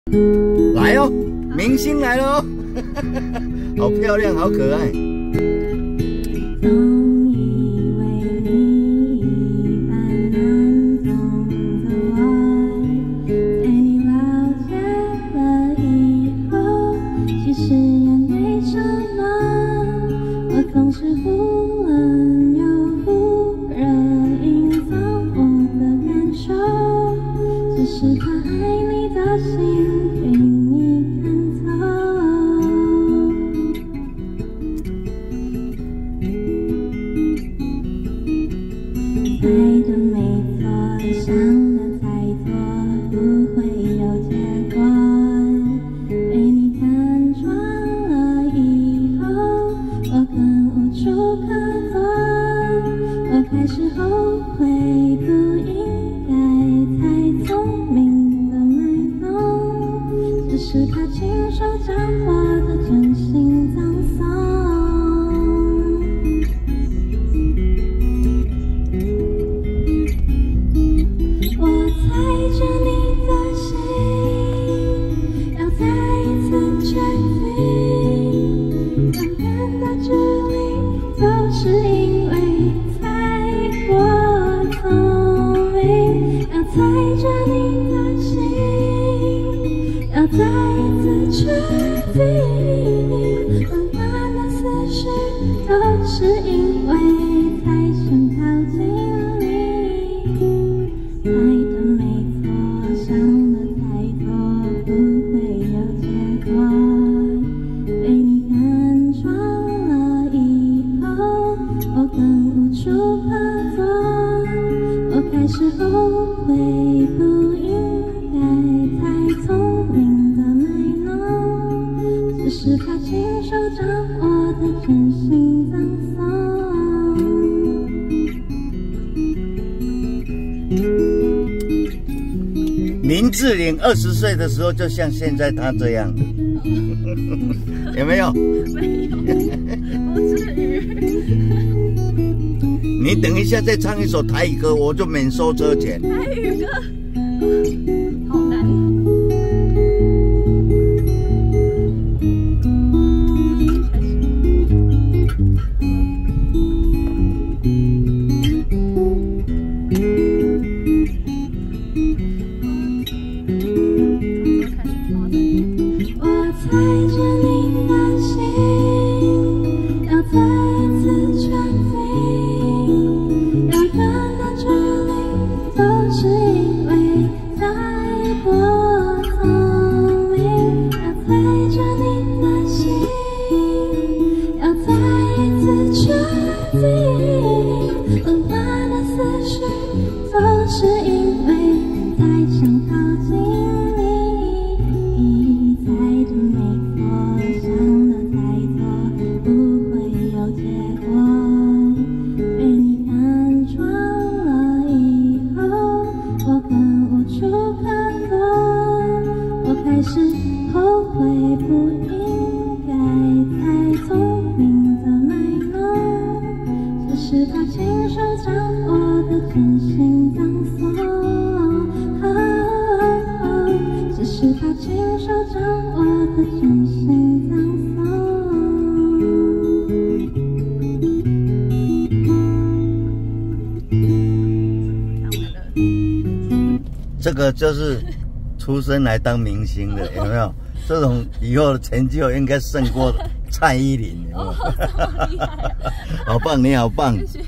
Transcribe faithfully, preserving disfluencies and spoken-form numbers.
来哦，明星来了哦，好漂亮，好可爱。 总以为你一般难懂的我，在你了解了以后，其实面对什么，我总是忽冷又忽热，隐藏我的感受，只是怕爱你的心被你看透。猜的没错，想的太多，不会有结果。被你看穿了以后，我更无处可躲。我开始后悔，不应该太聪明的卖弄，只是怕亲手将我的真心葬送。是因为太过聪明，要猜着你的心，要再一次确定，混乱的思绪都是因为太想靠近你。猜的没错，想的太多，不会有结果。被你看穿了以后，我更无处可躲。我开始后悔，不应该太聪明的卖弄，只是怕亲手将我的真心葬送。 林志玲二十岁的时候，就像现在她这样的，有没有？ 没有，不至于。 你等一下再唱一首台语歌，我就免收车钱。 台语歌，好难。我猜着你的心，要再一次确定，遥远的距离都是因为太过聪明，要猜着你的心，要再一次确定，混乱的思绪都是因为太想靠近你。猜的没错，想的太多，不会有结果。被你看穿了以后，我更无处可躲。我开始后悔，不应该太聪明的卖弄，只是怕亲手将我的真心葬送。只是怕亲手将我的真心葬送。 这个就是出生来当明星的，有没有？这种以后的成就应该胜过蔡依林，有没有？好棒，你好棒！谢谢。